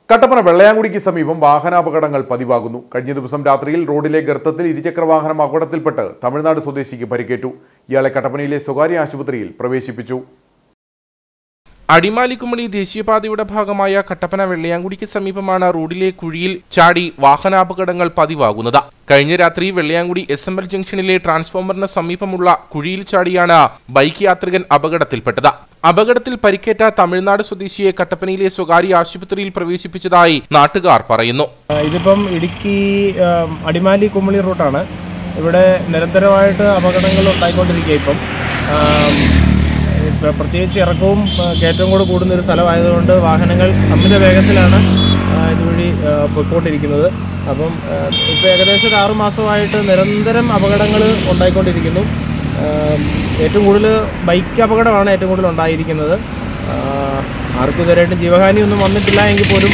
കട്ടപ്പന വെള്ളയാങ്കുടിക്ക് സമീപം വാഹനാപകടങ്ങൾ പതിവാകുന്നു. കഴിഞ്ഞ ദിവസം രാത്രിയിൽ റോഡിലെ ഗർത്തത്തിൽ ഇരുചക്രവാഹനം അപകടത്തിൽപ്പെട്ട് തമിഴ്നാട് സ്വദേശിക്ക് പരിക്കേറ്റു. ഇയാളെ കട്ടപ്പനയിലെ സ്വകാര്യ ആശുപത്രിയിൽ പ്രവേശിപ്പിച്ചു. അടിമാലിക്കുമണി ദേശീയപാതയുടെ ഭാഗമായ കട്ടപ്പന വെള്ളയാങ്കുടിക്ക് സമീപമാണ് റോഡിലെ കുഴിയിൽ ചാടി വാഹനാപകടങ്ങൾ പതിവാകുന്നത്. കഴിഞ്ഞ രാത്രി വെള്ളയാങ്കുടി SML ജംഗ്ഷനിലെ ട്രാൻസ്ഫോമറിന് സമീപമുള്ള കുഴിയിൽ ചാടിയാണ് ബൈക്ക് യാത്രികൻ അപകടത്തിൽപ്പെട്ടത്. അപകടത്തിൽ പരിക്കേറ്റ തമിഴ്നാട് സ്വദേശിയെ കട്ടപ്പനയിലെ സ്വകാര്യ ആശുപത്രിയിൽ പ്രവേശിപ്പിച്ചതായി നാട്ടുകാർ പറയുന്നു. ഇതിപ്പം ഇടുക്കി അടിമാലി കുമളി റൂട്ടാണ്. ഇവിടെ നിരന്തരമായിട്ട് അപകടങ്ങൾ ഉണ്ടായിക്കൊണ്ടിരിക്കുക. ഇപ്പം പ്രത്യേകിച്ച് ഇറക്കവും കയറ്റവും കൂടെ കൂടുന്ന ഒരു സ്ഥലമായതുകൊണ്ട് വാഹനങ്ങൾ അമിത വേഗത്തിലാണ് ഇതുവഴി പോയിക്കൊണ്ടിരിക്കുന്നത്. അപ്പം ഇപ്പോൾ ഏകദേശം 6 മാസമായിട്ട് നിരന്തരം അപകടങ്ങൾ ഉണ്ടായിക്കൊണ്ടിരിക്കുന്നു. ഏറ്റവും കൂടുതൽ ബൈക്ക് അപകടമാണ് ഏറ്റവും കൂടുതൽ ഉണ്ടായിരിക്കുന്നത്. ആർക്കും ഇതുവരെയായിട്ടും ജീവഹാനിയൊന്നും വന്നിട്ടില്ല എങ്കിൽ പോലും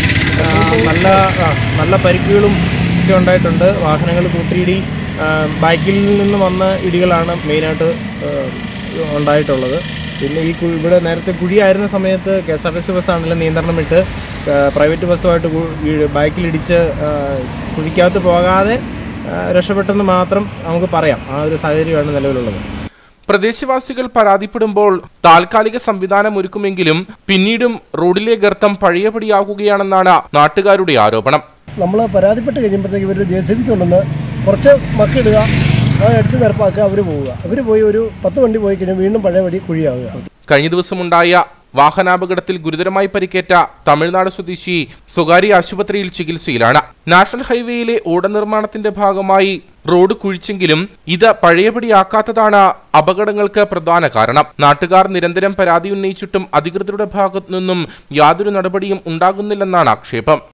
നല്ല പരിക്കുകളും ഒക്കെ ഉണ്ടായിട്ടുണ്ട്. വാഹനങ്ങൾ കൂട്ടിയിടി, ബൈക്കിൽ നിന്ന് വന്ന ഇടികളാണ് മെയിനായിട്ട് ഉണ്ടായിട്ടുള്ളത്. പിന്നെ ഇവിടെ നേരത്തെ കുഴിയായിരുന്ന സമയത്ത് KSRTC ബസ്സാണെങ്കിലും നിയന്ത്രണം വിട്ട് പ്രൈവറ്റ് ബസ്സുമായിട്ട് ബൈക്കിലിടിച്ച് കുഴിക്കകത്ത് പോകാതെ രക്ഷപ്പെട്ടെന്ന് മാത്രം നമുക്ക് പറയാം. ആ ഒരു സാഹചര്യമാണ് നിലവിലുള്ളത്. പ്രദേശവാസികൾ പരാതിപ്പെടുമ്പോൾ താൽക്കാലിക സംവിധാനം ഒരുക്കുമെങ്കിലും പിന്നീടും റോഡിലെ ഗർത്തം പഴയപടിയാകുകയാണെന്നാണ് നാട്ടുകാരുടെ ആരോപണം. നമ്മൾ പരാതിപ്പെട്ട് കഴിയുമ്പോഴത്തേക്ക് ഇവർ JCB കൊണ്ടുവന്ന് കുറച്ച് മക്കിടുക, അടിച്ച് നിരപ്പാക്കുക, അവർ പോവുക. അവർ പോയി ഒരു 10 വണ്ടി പോയി കഴിഞ്ഞാൽ വീണ്ടും പഴയപടി കുഴിയാവുക. കഴിഞ്ഞ ദിവസമുണ്ടായ വാഹനാപകടത്തിൽ ഗുരുതരമായി പരിക്കേറ്റ തമിഴ്നാട് സ്വദേശി സ്വകാര്യ ആശുപത്രിയിൽ ചികിത്സയിലാണ്. നാഷണൽ ഹൈവേയിലെ ഓട നിർമ്മാണത്തിന്റെ ഭാഗമായി റോഡ് കുഴിച്ചെങ്കിലും ഇത് പഴയപടിയാക്കാത്തതാണ് അപകടങ്ങൾക്ക് പ്രധാന കാരണം. നാട്ടുകാർ നിരന്തരം പരാതി ഉന്നയിച്ചിട്ടും അധികൃതരുടെ ഭാഗത്തു നിന്നും യാതൊരു നടപടിയും ഉണ്ടാകുന്നില്ലെന്നാണ് ആക്ഷേപം.